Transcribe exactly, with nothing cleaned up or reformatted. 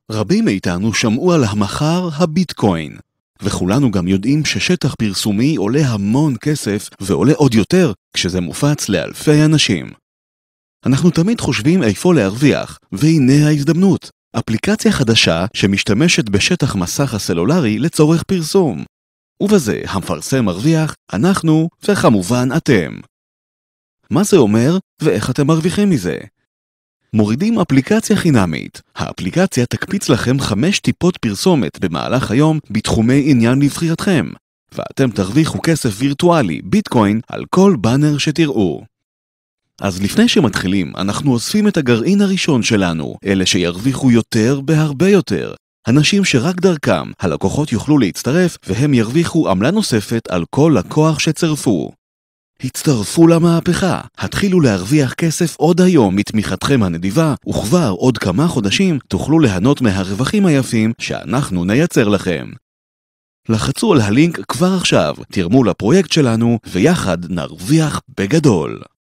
רבים מאיתנו שמעו על המחר הביטקוין, וכולנו גם יודעים ששטח פרסומי עולה המון כסף ועולה עוד יותר כשזה מופץ לאלפי אנשים. אנחנו תמיד חושבים איפה להרוויח, והנה ההזדמנות. אפליקציה חדשה שמשתמשת בשטח מסך הסלולרי לצורך פרסום. ובזה המפרסם מרוויח, אנחנו וכמובן אתם. מה זה אומר ואיך אתם מרוויחים מזה? מורידים אפליקציה חינמית. האפליקציה תקפיץ לכם חמש טיפות פרסומת במהלך היום בתחומי עניין לבחירתכם, ואתם תרוויחו כסף וירטואלי, ביטקוין, על כל בנר שתראו. אז לפני שמתחילים, אנחנו אוספים את הגרעין הראשון שלנו, אלה שירוויחו יותר בהרבה יותר. אנשים שרק דרכם, הלקוחות יוכלו להצטרף והם ירוויחו עמלה נוספת על כל לקוח שצרפו. הצטרפו למהפכה, התחילו להרוויח כסף עוד היום מתמיכתכם הנדיבה, וכבר עוד כמה חודשים תוכלו ליהנות מהרווחים היפים שאנחנו נייצר לכם. לחצו על הלינק כבר עכשיו, תרמו לפרויקט שלנו ויחד נרוויח בגדול.